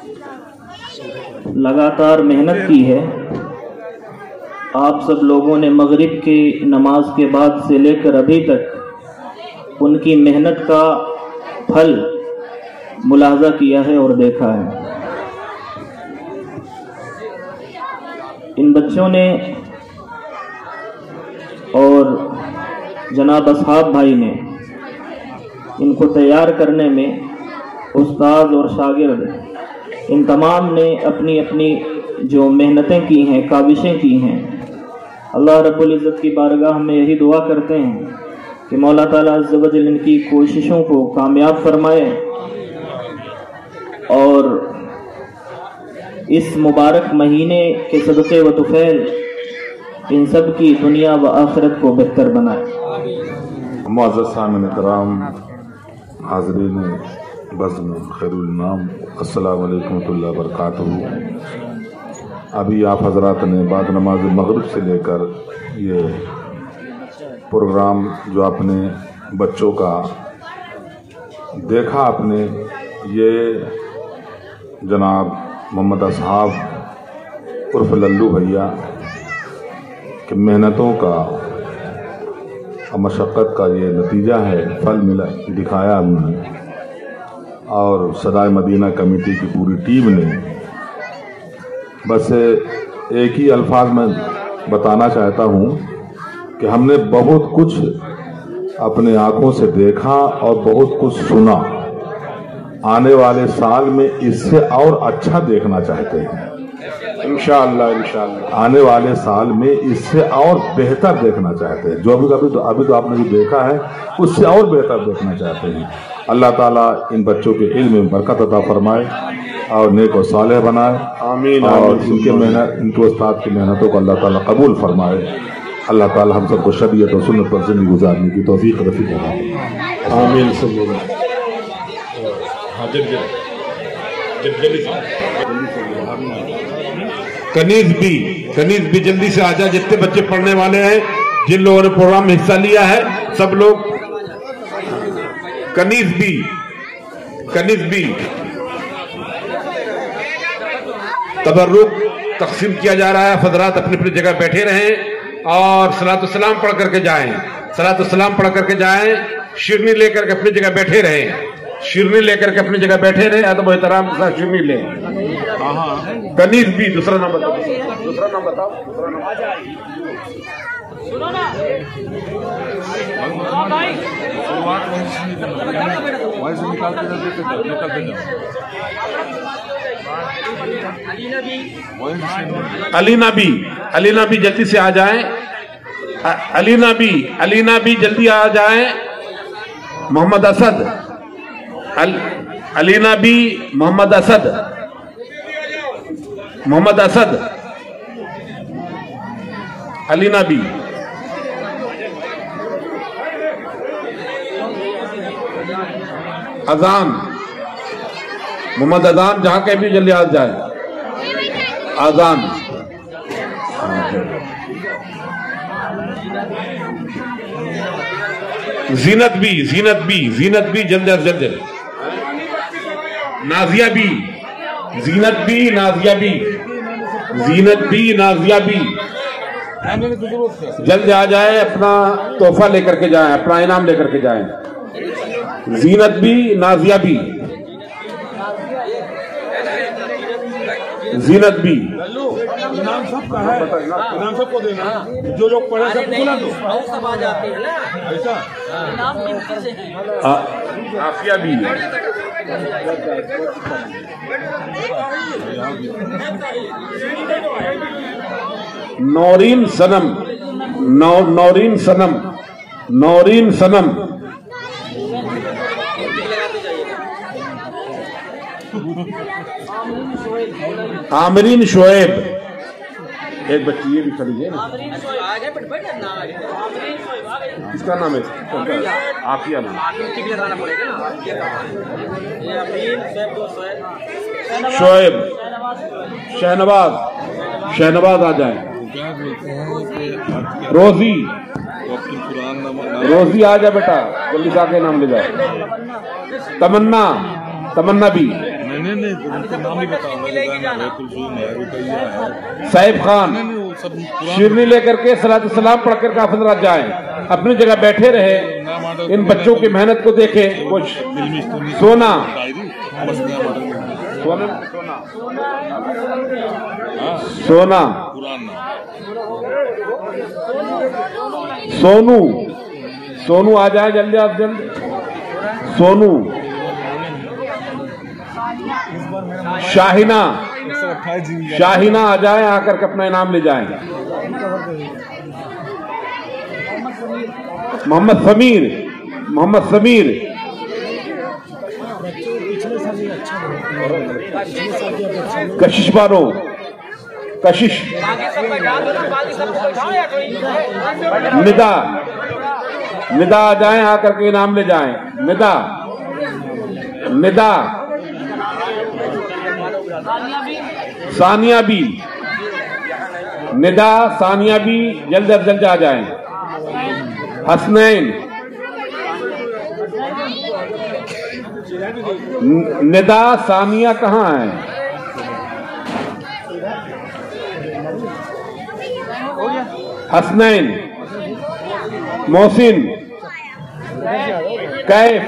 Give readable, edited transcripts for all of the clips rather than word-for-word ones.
लगातार मेहनत की है। आप सब लोगों ने मगरिब की नमाज के बाद से लेकर अभी तक उनकी मेहनत का फल मुलाहजा किया है और देखा है। इन बच्चों ने और जनाब असहाब भाई ने इनको तैयार करने में उस्ताद और शागिर्द इन तमाम ने अपनी अपनी जो मेहनतें की हैं, काविशें की हैं, अल्लाह रब्बुल इज़्ज़त की बारगाह में यही दुआ करते हैं कि मौला ताला अज़्ज़ व जल इनकी कोशिशों को कामयाब फरमाए और इस मुबारक महीने के सदक़े व तुफ़ैल इन सब की दुनिया व आखिरत को बेहतर बनाए। मुअज़्ज़ज़ सामिन इकराम, हाज़रीन बज़्म खैरुल नाम, अस्सलामु अलैकुम वरहमतुल्लाहि वबरकातुहू। अभी आप हज़रात ने बाद नमाज मगरिब से लेकर ये प्रोग्राम जो आपने बच्चों का देखा, आपने ये जनाब मोहम्मद असहाब उर्फ लल्लू भैया कि मेहनतों का और मशक्क़त का ये नतीजा है, फल मिला दिखाया उन्होंने। और सदाए मदीना कमेटी की पूरी टीम ने बस एक ही अल्फाज में बताना चाहता हूँ कि हमने बहुत कुछ अपने आँखों से देखा और बहुत कुछ सुना। आने वाले साल में इससे और अच्छा देखना चाहते हैं इंशाअल्लाह। आने वाले साल में इससे और बेहतर देखना चाहते हैं। जो अभी तो आपने जो देखा है उससे और बेहतर देखना चाहते हैं। अल्लाह ताला इन बच्चों के इल्म में बरकत अता फरमाए और नेक और सालेह बनाए। आमीन। और इनके मेहनत, इनके उस्ताद की मेहनतों को अल्लाह ताला कबूल फरमाए। अल्लाह ताला हम सबको शरीयत और सुन्नत पर ज़िंदगी गुजारने की तौफीक नसीब फरमाए। आमीन। कनीज भी जल्दी से आजा। जितने बच्चे पढ़ने वाले हैं, जिन लोगों ने प्रोग्राम में हिस्सा लिया है, सब लोग कनीज भी तबर्रुक तकसीम किया जा रहा है। हज़रात अपनी अपनी जगह बैठे रहें और सलातो सलाम पढ़ करके जाएं। सलातो सलाम पढ़ करके जाएं। शिरनी लेकर के अपनी जगह बैठे रहें। शिरनी लेकर के अपनी जगह बैठे रहे। अदब एहतराम के साथ शिरनी ले। कनीज भी दूसरा नाम बताओ। सुनो ना अलीना भी जल्दी से आ जाएं। अलीना भी जल्दी आ जाएं। मोहम्मद असद, अलीना भी, मोहम्मद असद, अलीना भी। अजान, मोहम्मद अजान जहां के भी जल्दी आ जाए। अजान। जीनत भी जल्द अज जल्द। नाजिया भी, जीनत भी, नाजिया भी जल्द आ जाए। अपना तोहफा लेकर के जाएं, अपना इनाम लेकर के जाएं। जीनत भी, नाजिया भी, जीनत भी। इनाम सबका है, इनाम सबको देना। जो लोग पढ़े सब बुला दो, सब आ जाते हैं ना। ऐसा इनाम कितने से हैं? आफिया भी। नौरीन सनम, आमरीन शोएब। एक बच्ची ये भी खड़ी है ना, इसका नाम है आफिया नाम। शोएब, शहनवाज आ जाए। रोजी आ जाए बेटा, जल्दी से आके नाम ले जाए। तमन्ना भी। नहीं उनका नाम नहीं बताऊंगा। साहिब खान शिरनी लेकर के सलात सलाम पढ़कर के हजरात जाएं, अपनी जगह बैठे रहे, इन बच्चों की मेहनत को देखें। कुछ सोना सोना सोनू सोनू आ जाए जल्दी आप जल्दी। सोनू शाहिना शाहिना आ जाए, आकर के अपना इनाम ले जाएं। मोहम्मद समीर कशिश बानो कशिश निदा आ जाए, आकर के इनाम ले जाएं। निदा सानिया भी निदा सानिया भी जल्द अज जल्द आ जाएं। हसनैन निदा सानिया कहाँ है? हसनैन मोहसिन कैफ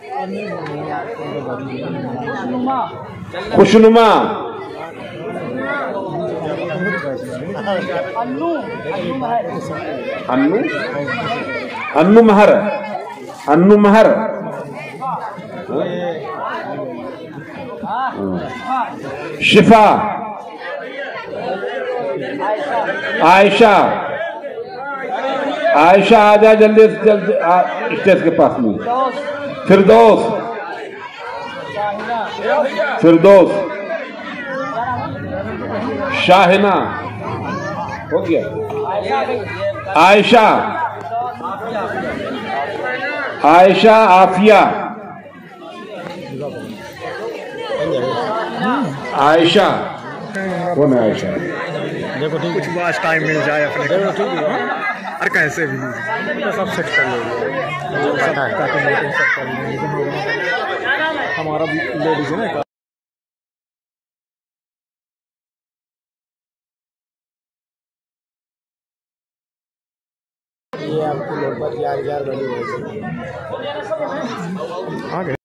खुशनुमा अन्नू महर शिफा आयशा आ जाए जल्दी से जल्दी स्टेज के पास में। फिरदौस शाहिना हो गया। आयशा आफिया आयशा कौन है? आयशा देखो ठीक कुछ बात टाइम मिल जाए अपने को ठीक है और कैसे भी सब सेट कर हमारा भी लेडीज है ना। ये आपको लोग 11 बजे